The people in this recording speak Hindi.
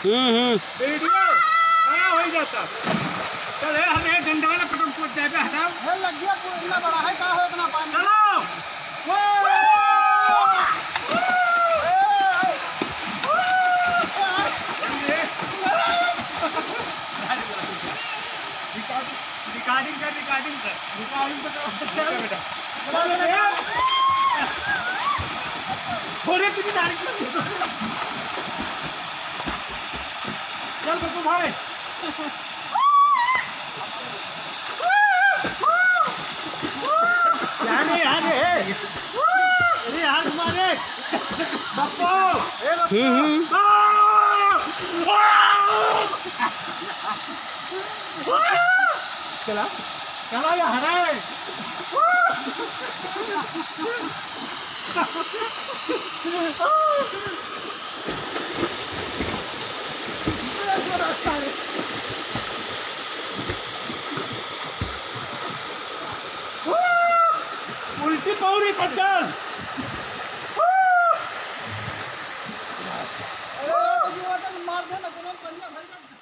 वीडियो खड़ा हो ही जाता। चल हमें डंडा ना पटक को जाए पे हटाओ। है लग गया इतना बड़ा है का हो इतना पानी। चलो रिकॉर्डिंग कर बेटा। थोड़े कुछ चल बच्चों भाई अरे यार तुम्हारे चला चला या हराए उल्टी पौड़ी पटल मार देना